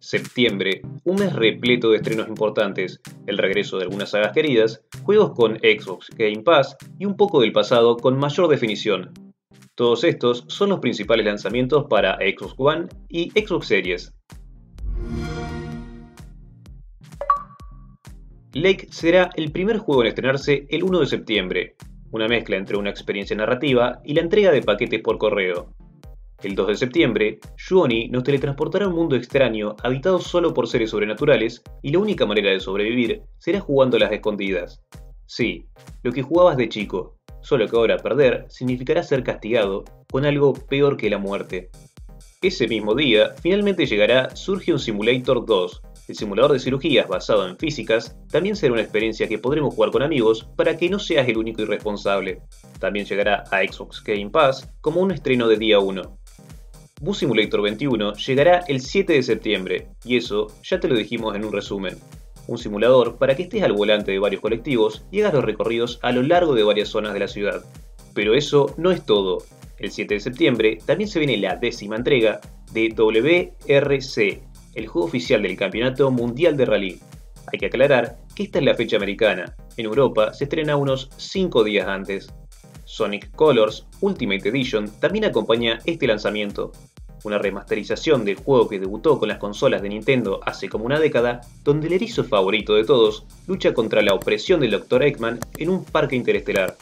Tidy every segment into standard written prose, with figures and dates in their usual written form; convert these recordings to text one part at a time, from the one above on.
Septiembre, un mes repleto de estrenos importantes, el regreso de algunas sagas queridas, juegos con Xbox Game Pass y un poco del pasado con mayor definición. Todos estos son los principales lanzamientos para Xbox One y Xbox Series. Lake será el primer juego en estrenarse el 1 de septiembre, una mezcla entre una experiencia narrativa y la entrega de paquetes por correo. El 2 de septiembre, Johnny nos teletransportará a un mundo extraño habitado solo por seres sobrenaturales y la única manera de sobrevivir será jugando a las escondidas. Sí, lo que jugabas de chico, solo que ahora perder significará ser castigado con algo peor que la muerte. Ese mismo día, finalmente llegará Surgeon Simulator 2, el simulador de cirugías basado en físicas. También será una experiencia que podremos jugar con amigos para que no seas el único irresponsable. También llegará a Xbox Game Pass como un estreno de día 1. Bus Simulator 21 llegará el 7 de septiembre, y eso ya te lo dijimos en un resumen. Un simulador para que estés al volante de varios colectivos y hagas los recorridos a lo largo de varias zonas de la ciudad. Pero eso no es todo. El 7 de septiembre también se viene la 10ª entrega de WRC, el juego oficial del Campeonato Mundial de Rally. Hay que aclarar que esta es la fecha americana. En Europa se estrena unos 5 días antes. Sonic Colors Ultimate Edition también acompaña este lanzamiento, una remasterización del juego que debutó con las consolas de Nintendo hace como una década, donde el erizo favorito de todos lucha contra la opresión del Dr. Eggman en un parque interestelar.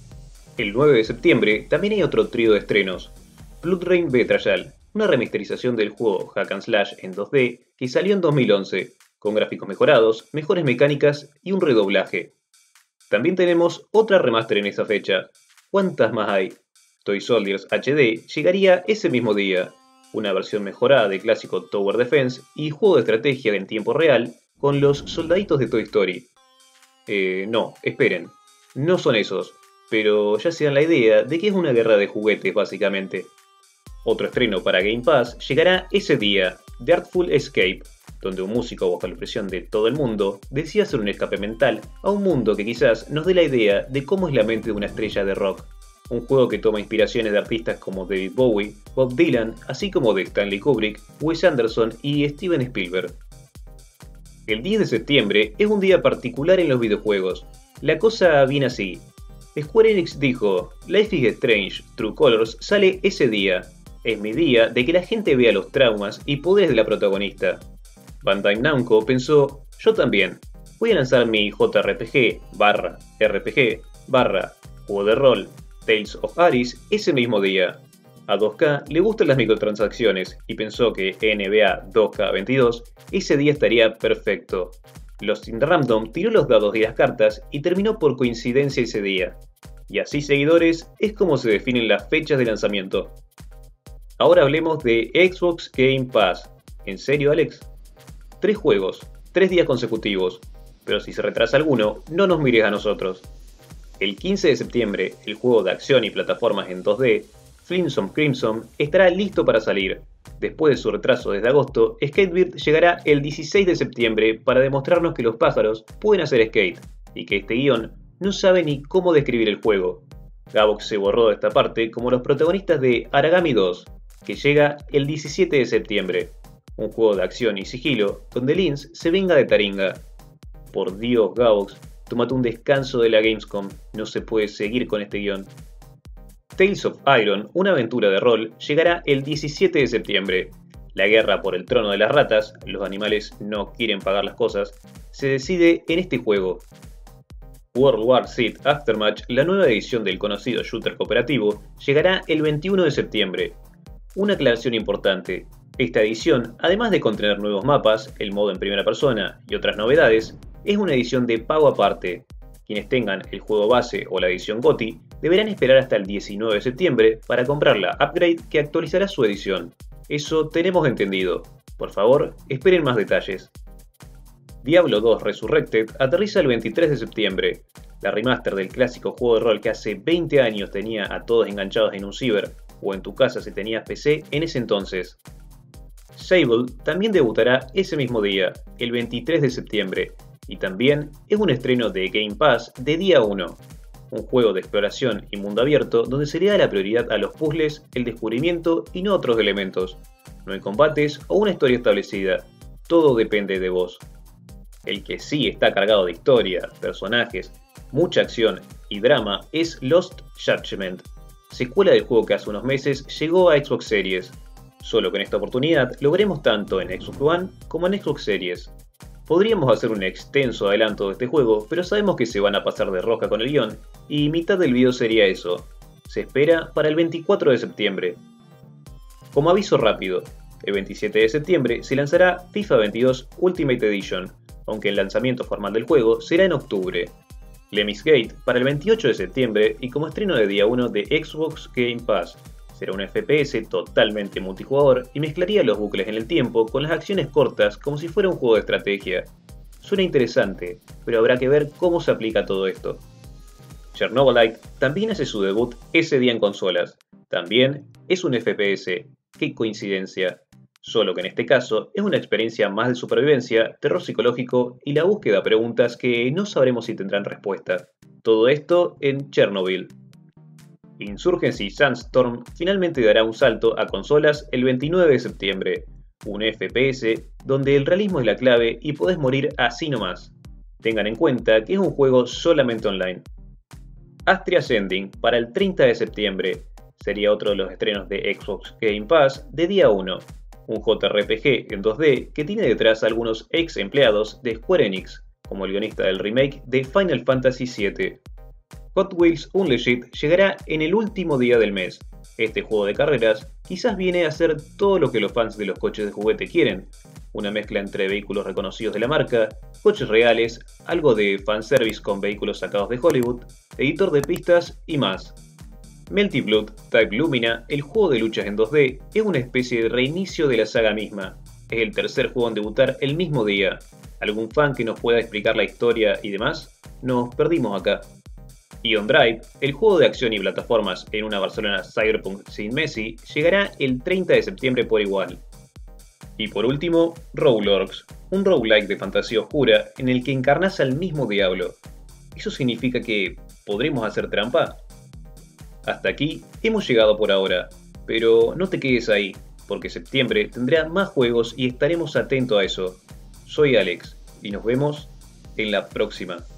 El 9 de septiembre también hay otro trío de estrenos, Blood Rain Betrayal, una remasterización del juego Hack and Slash en 2D que salió en 2011, con gráficos mejorados, mejores mecánicas y un redoblaje. También tenemos otra remaster en esa fecha. ¿Cuántas más hay? Toy Soldiers HD llegaría ese mismo día, una versión mejorada del clásico Tower Defense y juego de estrategia en tiempo real con los soldaditos de Toy Story. No, esperen, no son esos, pero ya se dan la idea de que es una guerra de juguetes básicamente. Otro estreno para Game Pass llegará ese día, The Artful Escape, donde un músico bajo la presión de todo el mundo decide hacer un escape mental a un mundo que quizás nos dé la idea de cómo es la mente de una estrella de rock. Un juego que toma inspiraciones de artistas como David Bowie, Bob Dylan, así como de Stanley Kubrick, Wes Anderson y Steven Spielberg. El 10 de septiembre es un día particular en los videojuegos. La cosa viene así. Square Enix dijo, Life is Strange True Colors sale ese día. Es mi día de que la gente vea los traumas y poderes de la protagonista. Bandai Namco pensó, yo también, voy a lanzar mi JRPG/RPG/juego de rol Tales of Arise ese mismo día. A 2K le gustan las microtransacciones y pensó que NBA 2K22 ese día estaría perfecto. Lost in Random tiró los dados y las cartas y terminó por coincidencia ese día. Y así, seguidores, es como se definen las fechas de lanzamiento. Ahora hablemos de Xbox Game Pass. ¿En serio, Alex? 3 juegos, 3 días consecutivos. Pero si se retrasa alguno, no nos mires a nosotros. El 15 de septiembre, el juego de acción y plataformas en 2D, Flintstone Crimson, estará listo para salir. Después de su retraso desde agosto, Skatebird llegará el 16 de septiembre para demostrarnos que los pájaros pueden hacer skate, y que este guión no sabe ni cómo describir el juego. Gavox se borró de esta parte como los protagonistas de Aragami 2, que llega el 17 de septiembre. Un juego de acción y sigilo, donde Linz se venga de Taringa. Por Dios, Gavox, tómate un descanso de la Gamescom, no se puede seguir con este guión. Tales of Iron, una aventura de rol, llegará el 17 de septiembre. La guerra por el trono de las ratas, los animales no quieren pagar las cosas, se decide en este juego. World War Z Aftermatch, la nueva edición del conocido shooter cooperativo, llegará el 21 de septiembre. Una aclaración importante. Esta edición, además de contener nuevos mapas, el modo en primera persona y otras novedades, es una edición de pago aparte. Quienes tengan el juego base o la edición GOTY deberán esperar hasta el 19 de septiembre para comprar la upgrade que actualizará su edición. Eso tenemos entendido. Por favor, esperen más detalles. Diablo 2 Resurrected aterriza el 23 de septiembre. La remaster del clásico juego de rol que hace 20 años tenía a todos enganchados en un ciber o en tu casa si tenías PC en ese entonces. Sable también debutará ese mismo día, el 23 de septiembre, y también es un estreno de Game Pass de día 1. Un juego de exploración y mundo abierto donde se le da la prioridad a los puzzles, el descubrimiento y no otros elementos. No hay combates o una historia establecida. todo depende de vos. El que sí está cargado de historia, personajes, mucha acción y drama es Lost Judgment, secuela del juego que hace unos meses llegó a Xbox Series. Solo que en esta oportunidad lo veremos tanto en Xbox One como en Xbox Series. Podríamos hacer un extenso adelanto de este juego, pero sabemos que se van a pasar de rosca con el guión, y mitad del video sería eso. Se espera para el 24 de septiembre. Como aviso rápido, el 27 de septiembre se lanzará FIFA 22 Ultimate Edition, aunque el lanzamiento formal del juego será en octubre. Lemnis Gate para el 28 de septiembre y como estreno de día 1 de Xbox Game Pass. Será un FPS totalmente multijugador y mezclaría los bucles en el tiempo con las acciones cortas como si fuera un juego de estrategia. Suena interesante, pero habrá que ver cómo se aplica todo esto. Chernobylite también hace su debut ese día en consolas. También es un FPS. ¡Qué coincidencia! Solo que en este caso es una experiencia más de supervivencia, terror psicológico y la búsqueda de preguntas que no sabremos si tendrán respuesta. Todo esto en Chernobyl. Insurgency Sandstorm finalmente dará un salto a consolas el 29 de septiembre, un FPS donde el realismo es la clave y podés morir así nomás. Tengan en cuenta que es un juego solamente online. Astria Ascending para el 30 de septiembre, sería otro de los estrenos de Xbox Game Pass de día 1, un JRPG en 2D que tiene detrás a algunos ex empleados de Square Enix, como el guionista del remake de Final Fantasy VII. Hot Wheels Unleashed llegará en el último día del mes. Este juego de carreras quizás viene a ser todo lo que los fans de los coches de juguete quieren, una mezcla entre vehículos reconocidos de la marca, coches reales, algo de fanservice con vehículos sacados de Hollywood, editor de pistas y más. Melty Blood Type Lumina, el juego de luchas en 2D, es una especie de reinicio de la saga misma. Es el tercer juego en debutar el mismo día. ¿Algún fan que nos pueda explicar la historia y demás? Nos perdimos acá. Ion Drive, el juego de acción y plataformas en una Barcelona Cyberpunk sin Messi, llegará el 30 de septiembre por igual. Y por último, Roblox, un roguelike de fantasía oscura en el que encarnas al mismo diablo. ¿Eso significa que podremos hacer trampa? Hasta aquí hemos llegado por ahora, pero no te quedes ahí, porque septiembre tendrá más juegos y estaremos atentos a eso. Soy Alex, y nos vemos en la próxima.